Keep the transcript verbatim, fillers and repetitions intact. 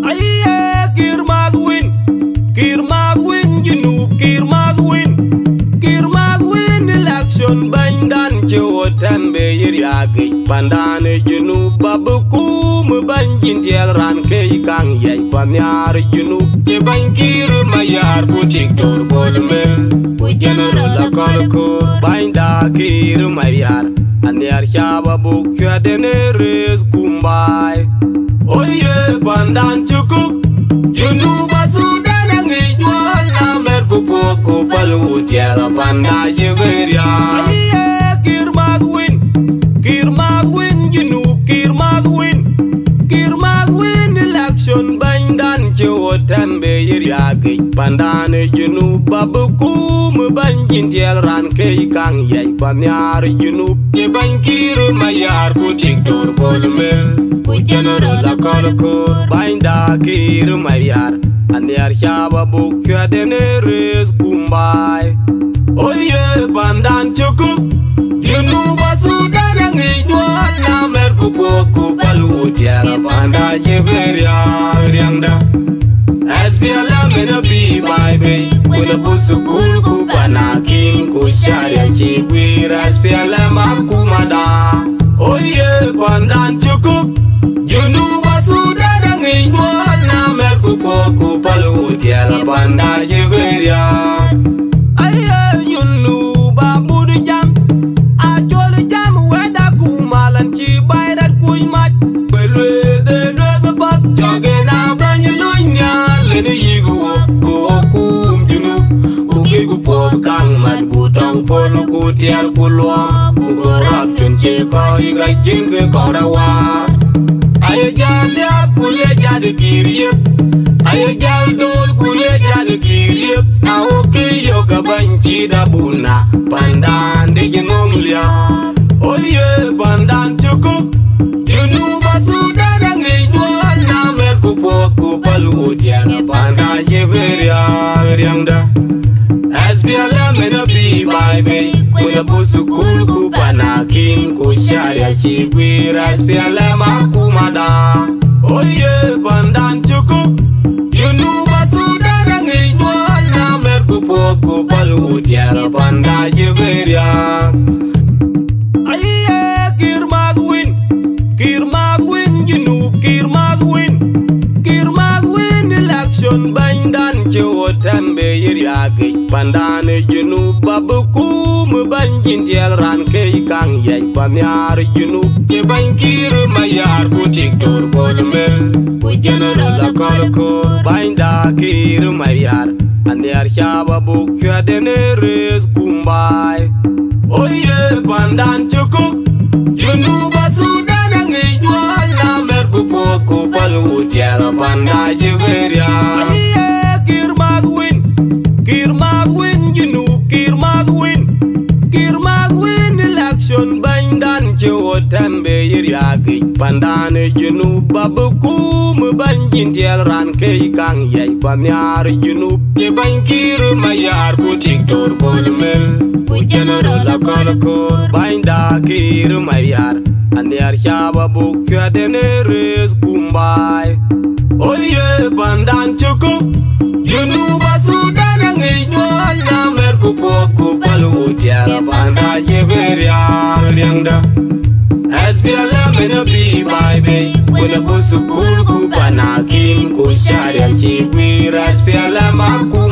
Aye, Kir Mazwin, Kir Mazwin, you know Kir Mazwin, Kir Mazwin election bandan cewotan beyir yagi pandane junu babuku mubanjin tielran kei kang yai kwanyar junu te bankir mayar ku diktor bolmel ku general akolku banda kir mayar anyar shaba buk fyadene res kumbai oye pandan cukuk junu basudan ngi jual namer ku poku palu tiara panda jeberia aye Kir Mazwin, Kir Mazwin, you know Kir Mazwin, Kir Mazwin election bandan cewotan beyir yagi pandane junu babuku mubanjin tielran kei kang yai kwanyar junu te bankir mayar ku diktor bolmel ku general akolku banda kir mayar anyar shaba buk fyadene res kumbai oye pandan cukuk junu basudan ngi jual namer ku poku palu tiara panda jeberia riamda S P L M in a B by bay with a busukul ku panakin ku sharia chigwir S P L M akumada oye pandan cukuk junu basudan ngi jual namer ku poku palu tiara panda jeberia aye yunu babu jam ci bayrat kuy maj belwe de de bat jogena bañu luña lene yigu ko kum junu ku ki ku pot kang mat butong pol ku tial ku lom ku gorap chun ci ko iga jin ke ko rawa ayo jale ku le jade kiriyep ayo jal dol ku le jade kiriyep au ki yo ka banci da buna pandan de genom lia oye pandan cukuk junu basudan ngi jual namer ku poku palu tiara panda jeberia riamda S P L M in a B by bay with a busukul ku panakin ku sharia chigwir S P L M akumada oye pandan cukuk junu basudan ngi jual namer ku poku palu tiara panda jeberia Kir Mazwin, Kir Mazwin election bandan cewotan beyir yagi pandane junu babuku mubanjin tielran kei kang yai kwanyar junu te bankir mayar ku diktor bolmel ku general akolku banda kir mayar anyar shaba buk fyadene res kumbai oye pandan cukuk junu basudan ngi jual namer ku poku palu tiara panda jeberia aye Kir Mazwin, Kir Mazwin, you know Kir Mazwin, Kir Mazwin election bandan cewotan beyir yagi pandane junu babuku mubanjin tielran kei kang yai kwanyar junu te bankir mayar ku diktor bolmel ku general akolku banda kir mayar anyar shaba buk fyadene res kumbai oye pandan cukuk junu basudan ngi jual namer ku poku palu tiara panda jeberia riamda S P L M in a B by bay with a busukul ku panakin ku sharia chigwir S P L M aku